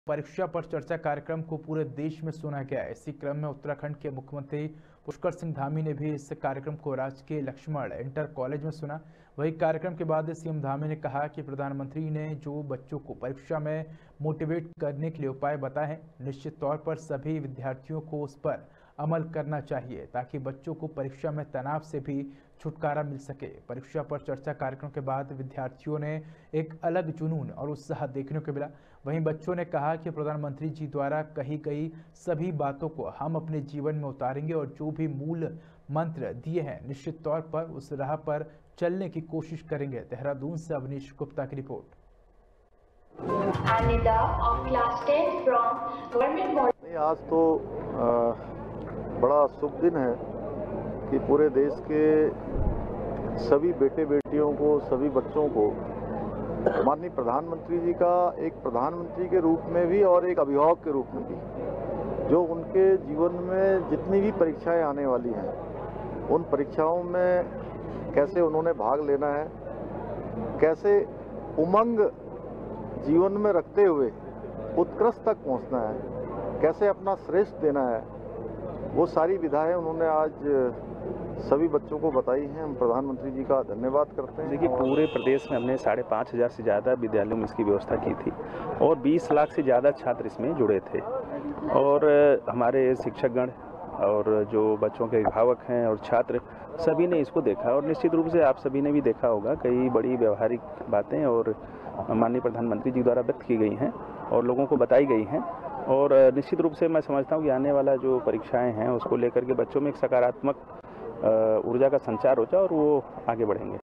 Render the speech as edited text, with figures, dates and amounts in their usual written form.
परीक्षा पर चर्चा कार्यक्रम को पूरे देश में सुना गया। इसी क्रम में उत्तराखंड के मुख्यमंत्री पुष्कर सिंह धामी ने भी इस कार्यक्रम को राजकीय लक्ष्मण इंटर कॉलेज में सुना। वहीं कार्यक्रम के बाद सीएम धामी ने कहा कि प्रधानमंत्री ने जो बच्चों को परीक्षा में मोटिवेट करने के लिए उपाय बताए हैं, निश्चित तौर पर सभी विद्यार्थियों को उस पर अमल करना चाहिए ताकि बच्चों को परीक्षा में तनाव से भी छुटकारा मिल सके। परीक्षा पर चर्चा कार्यक्रम के बाद विद्यार्थियों ने एक अलग जुनून और उत्साह देखने को मिला। वहीं बच्चों ने कहा कि प्रधानमंत्री जी द्वारा कही गई सभी बातों को हम अपने जीवन में उतारेंगे और जो भी मूल मंत्र दिए हैं निश्चित तौर पर उस राह पर चलने की कोशिश करेंगे। देहरादून से अवनीश गुप्ता की रिपोर्ट। आज तो बड़ा शुभ दिन है कि पूरे देश के सभी बेटे बेटियों को, सभी बच्चों को माननीय प्रधानमंत्री जी का एक प्रधानमंत्री के रूप में भी और एक अभिभावक के रूप में भी, जो उनके जीवन में जितनी भी परीक्षाएं आने वाली हैं, उन परीक्षाओं में कैसे उन्होंने भाग लेना है, कैसे उमंग जीवन में रखते हुए उत्कृष्ट तक पहुंचना है, कैसे अपना श्रेष्ठ देना है, वो सारी विधाएं उन्होंने आज सभी बच्चों को बताई हैं। हम प्रधानमंत्री जी का धन्यवाद करते हैं। देखिए, पूरे प्रदेश में हमने 5,500 से ज़्यादा विद्यालयों में इसकी व्यवस्था की थी और 20 लाख से ज़्यादा छात्र इसमें जुड़े थे और हमारे शिक्षकगण और जो बच्चों के अभिभावक हैं और छात्र सभी ने इसको देखा और निश्चित रूप से आप सभी ने भी देखा होगा कई बड़ी व्यवहारिक बातें और माननीय प्रधानमंत्री जी द्वारा व्यक्त की गई हैं और लोगों को बताई गई हैं और निश्चित रूप से मैं समझता हूँ कि आने वाला जो परीक्षाएं हैं उसको लेकर के बच्चों में एक सकारात्मक ऊर्जा का संचार हो जाए और वो आगे बढ़ेंगे।